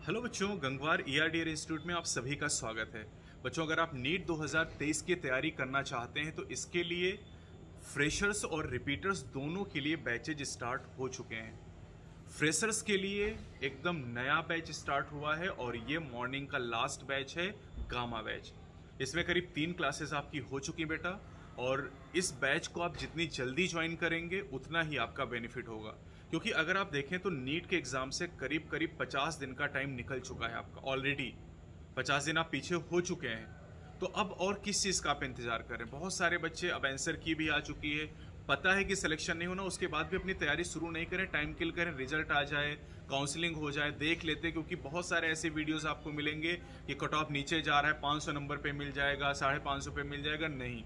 Hello बच्चों, Gangwar ईआरडीआर institute में आप सभी का स्वागत है। बच्चों, अगर आप नीट 2023 की तैयारी करना चाहते हैं तो इसके लिए फ्रेशर्स और रिपीटर्स दोनों के लिए बैचेज स्टार्ट हो चुके हैं। फ्रेशर्स के लिए एकदम नया बैच स्टार्ट हुआ है और ये मॉर्निंग का लास्ट बैच है, गामा बैच। इसमें करीब 3 क्लासेस आपकी हो चुकी बेटा, और इस बैच को आप जितनी जल्दी ज्वाइन करेंगे उतना ही आपका बेनिफिट होगा, क्योंकि अगर आप देखें तो नीट के एग्जाम से करीब करीब 50 दिन का टाइम निकल चुका है आपका ऑलरेडी। 50 दिन आप पीछे हो चुके हैं, तो अब और किस चीज़ का आप इंतजार करें। बहुत सारे बच्चे अब आंसर की भी आ चुकी है, पता है कि सिलेक्शन नहीं होना, उसके बाद भी अपनी तैयारी शुरू नहीं करें, टाइम किल करें, रिजल्ट आ जाए, काउंसलिंग हो जाए, देख लेते। क्योंकि बहुत सारे ऐसे वीडियोस आपको मिलेंगे कि कट ऑफ नीचे जा रहा है, 500 नंबर पे मिल जाएगा, 550 पे मिल जाएगा। नहीं,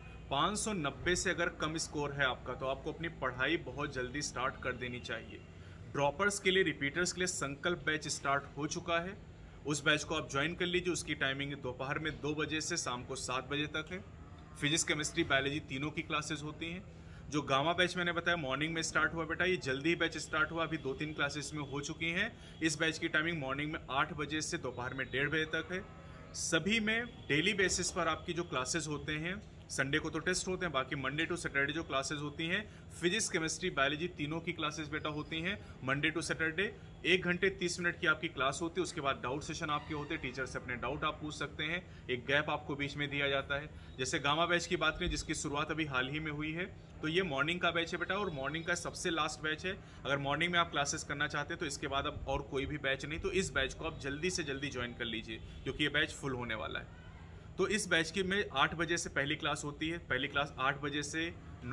590 से अगर कम स्कोर है आपका तो आपको अपनी पढ़ाई बहुत जल्दी स्टार्ट कर देनी चाहिए। ड्रॉपर्स के लिए, रिपीटर्स के लिए संकल्प बैच स्टार्ट हो चुका है। उस बैच को आप ज्वाइन कर लीजिए। उसकी टाइमिंग दोपहर में 2 बजे से शाम को 7 बजे तक है। फिजिक्स, केमिस्ट्री, बायोलॉजी तीनों की क्लासेस होती हैं। जो गामा बैच मैंने बताया मॉर्निंग में स्टार्ट हुआ बेटा, ये जल्दी ही बैच स्टार्ट हुआ, अभी 2-3 क्लासेस में हो चुकी हैं। इस बैच की टाइमिंग मॉर्निंग में 8 बजे से दोपहर में 1:30 बजे तक है। सभी में डेली बेसिस पर आपकी जो क्लासेस होते हैं, संडे को तो टेस्ट होते हैं, बाकी मंडे टू सैटरडे जो क्लासेस होती हैं, फिजिक्स, केमिस्ट्री, बायोलॉजी तीनों की क्लासेस बेटा होती हैं मंडे टू सैटरडे। 1 घंटे 30 मिनट की आपकी क्लास होती है। उसके बाद डाउट सेशन आपके होते हैं, टीचर से अपने डाउट आप पूछ सकते हैं। एक गैप आपको बीच में दिया जाता है। जैसे गामा बैच की बात करें, जिसकी शुरुआत अभी हाल ही में हुई है, तो ये मॉर्निंग का बैच है बेटा, और मॉर्निंग का सबसे लास्ट बैच है। अगर मॉर्निंग में आप क्लासेस करना चाहते हैं तो इसके बाद अब और कोई भी बैच नहीं, तो इस बैच को आप जल्दी से जल्दी ज्वाइन कर लीजिए, क्योंकि ये बैच फुल होने वाला है। तो इस बैच की में 8 बजे से पहली क्लास होती है। पहली क्लास 8 बजे से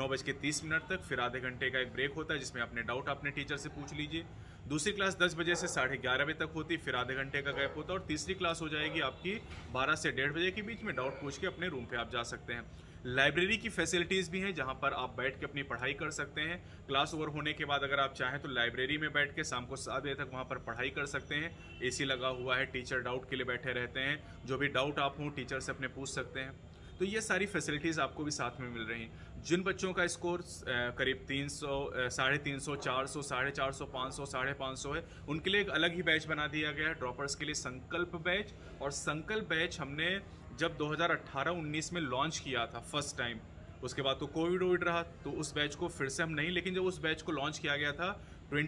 9:30 तक, फिर आधे घंटे का एक ब्रेक होता है जिसमें अपने डाउट अपने टीचर से पूछ लीजिए। दूसरी क्लास 10 बजे से 11:30 बजे तक होती है, फिर आधे घंटे का गैप होता है। और तीसरी क्लास हो जाएगी आपकी 12 से 1:30 बजे के बीच में। डाउट पूछ के अपने रूम पे आप जा सकते हैं। लाइब्रेरी की फैसिलिटीज़ भी हैं जहां पर आप बैठ के अपनी पढ़ाई कर सकते हैं। क्लास ओवर होने के बाद अगर आप चाहें तो लाइब्रेरी में बैठ के शाम को 7 बजे तक वहां पर पढ़ाई कर सकते हैं। एसी लगा हुआ है, टीचर डाउट के लिए बैठे रहते हैं, जो भी डाउट आप हों टीचर से अपने पूछ सकते हैं। तो ये सारी फैसिलिटीज़ आपको भी साथ में मिल रही हैं। जिन बच्चों का स्कोर करीब 300, 350, 400, 450, 500, 550 है, उनके लिए एक अलग ही बैच बना दिया गया है, ड्रॉपर्स के लिए संकल्प बैच। और संकल्प बैच हमने जब 2018-19 में लॉन्च किया था फर्स्ट टाइम, उसके बाद तो कोविड रहा, तो उस बैच को फिर से हम नहीं, लेकिन जब उस बैच को लॉन्च किया गया था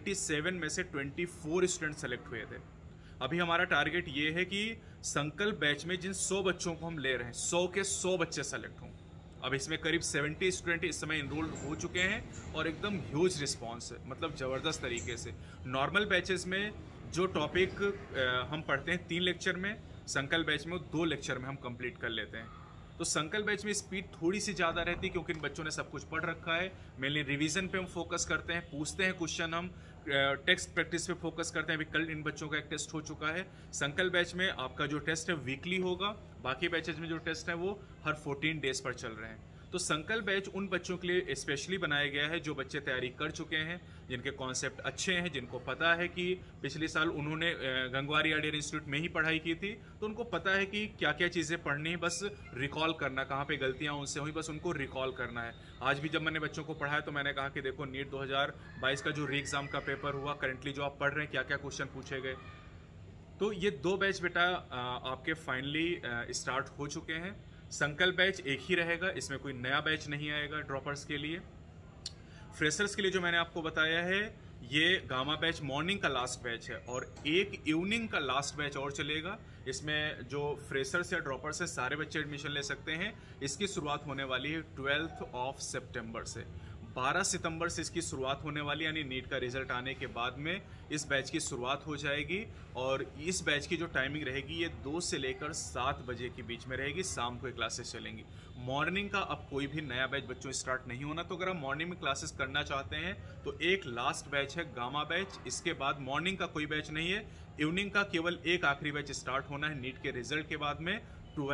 27 में से 24 स्टूडेंट सेलेक्ट हुए थे। अभी हमारा टारगेट ये है कि संकल्प बैच में जिन 100 बच्चों को हम ले रहे हैं, 100 के 100 बच्चे सेलेक्ट हों। अब इसमें करीब 70 स्टूडेंट इस समय इनरोल हो चुके हैं और एकदम ह्यूज रिस्पॉन्स है, मतलब ज़बरदस्त तरीके से। नॉर्मल बैचेस में जो टॉपिक हम पढ़ते हैं 3 लेक्चर में, संकल्प बैच में 2 लेक्चर में हम कंप्लीट कर लेते हैं। तो संकल्प बैच में स्पीड थोड़ी सी ज़्यादा रहती है, क्योंकि इन बच्चों ने सब कुछ पढ़ रखा है। मेनली रिवीजन पे हम फोकस करते हैं, पूछते हैं क्वेश्चन, हम टेक्स्ट प्रैक्टिस पे फोकस करते हैं। अभी कल इन बच्चों का एक टेस्ट हो चुका है। संकल्प बैच में आपका जो टेस्ट है वीकली होगा, बाकी बैचेज में जो टेस्ट है वो हर 14 डेज पर चल रहे हैं। तो संकल्प बैच उन बच्चों के लिए स्पेशली बनाया गया है जो बच्चे तैयारी कर चुके हैं, जिनके कॉन्सेप्ट अच्छे हैं, जिनको पता है कि पिछले साल उन्होंने गंगवार ईआरडीआर इंस्टीट्यूट में ही पढ़ाई की थी, तो उनको पता है कि क्या क्या चीज़ें पढ़नी है, बस रिकॉल करना, कहाँ पे गलतियाँ उनसे हुई बस उनको रिकॉल करना है। आज भी जब मैंने बच्चों को पढ़ाया तो मैंने कहा कि देखो, नीट 2022 का जो री एग्ज़ाम का पेपर हुआ, करंटली जो आप पढ़ रहे हैं, क्या क्या क्वेश्चन पूछे गए। तो ये 2 बैच बेटा आपके फाइनली स्टार्ट हो चुके हैं। संकल्प बैच एक ही रहेगा, इसमें कोई नया बैच नहीं आएगा ड्रॉपर्स के लिए। फ्रेशर्स के लिए जो मैंने आपको बताया है, ये गामा बैच मॉर्निंग का लास्ट बैच है, और एक इवनिंग का लास्ट बैच और चलेगा। इसमें जो फ्रेशर्स या ड्रॉपर्स है सारे बच्चे एडमिशन ले सकते हैं। इसकी शुरुआत होने वाली है 12 सितंबर से। 12 सितंबर से इसकी शुरुआत होने वाली, यानी नीट का रिजल्ट आने के बाद में इस बैच की शुरुआत हो जाएगी। और इस बैच की जो टाइमिंग रहेगी ये 2 से लेकर 7 बजे के बीच में रहेगी। शाम को क्लासेस चलेंगी। मॉर्निंग का अब कोई भी नया बैच बच्चों स्टार्ट नहीं होना। तो अगर आप मॉर्निंग में क्लासेस करना चाहते हैं तो एक लास्ट बैच है गामा बैच, इसके बाद मॉर्निंग का कोई बैच नहीं है। इवनिंग का केवल एक आखिरी बैच स्टार्ट होना है नीट के रिजल्ट के बाद में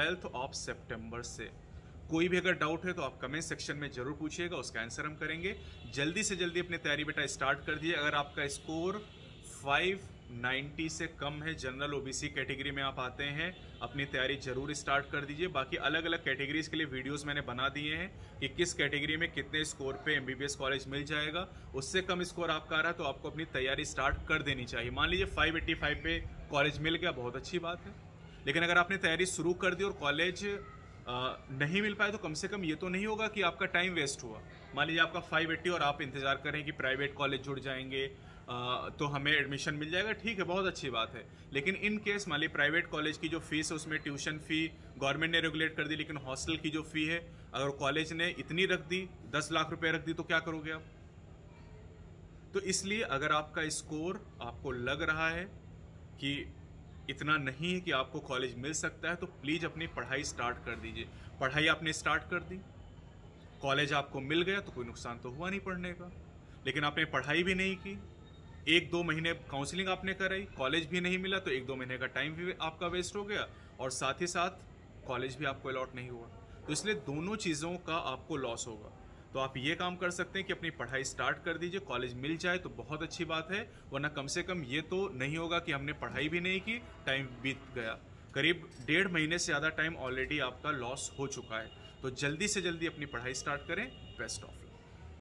12 सितंबर से। कोई भी अगर डाउट है तो आप कमेंट सेक्शन में जरूर पूछिएगा, उसका आंसर हम करेंगे। जल्दी से जल्दी अपनी तैयारी बेटा स्टार्ट कर दिए। अगर आपका स्कोर 90 से कम है, जनरल ओबीसी कैटेगरी में आप आते हैं, अपनी तैयारी जरूर स्टार्ट कर दीजिए। बाकी अलग अलग कैटेगरीज के लिए वीडियोस मैंने बना दिए हैं कि किस कैटेगरी में कितने स्कोर पे एमबीबीएस कॉलेज मिल जाएगा। उससे कम स्कोर आपका आ रहा है तो आपको अपनी तैयारी स्टार्ट कर देनी चाहिए। मान लीजिए 585 पे कॉलेज मिल गया, बहुत अच्छी बात है, लेकिन अगर आपने तैयारी शुरू कर दी और कॉलेज नहीं मिल पाए तो कम से कम ये तो नहीं होगा कि आपका टाइम वेस्ट हुआ। मान लीजिए आपका 580 और आप इंतजार करें कि प्राइवेट कॉलेज जुड़ जाएंगे तो हमें एडमिशन मिल जाएगा, ठीक है, बहुत अच्छी बात है। लेकिन इन केस मान लीजिए प्राइवेट कॉलेज की जो फीस है उसमें ट्यूशन फी गवर्नमेंट ने रेगुलेट कर दी, लेकिन हॉस्टल की जो फी है अगर कॉलेज ने इतनी रख दी, 10 लाख रुपए रख दी, तो क्या करोगे आप? तो इसलिए अगर आपका स्कोर आपको लग रहा है कि इतना नहीं है कि आपको कॉलेज मिल सकता है तो प्लीज़ अपनी पढ़ाई स्टार्ट कर दीजिए। पढ़ाई आपने स्टार्ट कर दी, कॉलेज आपको मिल गया तो कोई नुकसान तो हुआ नहीं पढ़ने का, लेकिन आपने पढ़ाई भी नहीं की, 1-2 महीने काउंसलिंग आपने कराई, कॉलेज भी नहीं मिला तो 1-2 महीने का टाइम भी आपका वेस्ट हो गया और साथ ही साथ कॉलेज भी आपको अलॉट नहीं हुआ। तो इसलिए दोनों चीज़ों का आपको लॉस होगा। तो आप ये काम कर सकते हैं कि अपनी पढ़ाई स्टार्ट कर दीजिए, कॉलेज मिल जाए तो बहुत अच्छी बात है, वरना कम से कम ये तो नहीं होगा कि हमने पढ़ाई भी नहीं की, टाइम बीत गया। करीब 1.5 महीने से ज़्यादा टाइम ऑलरेडी आपका लॉस हो चुका है। तो जल्दी से जल्दी अपनी पढ़ाई स्टार्ट करें। Best of luck.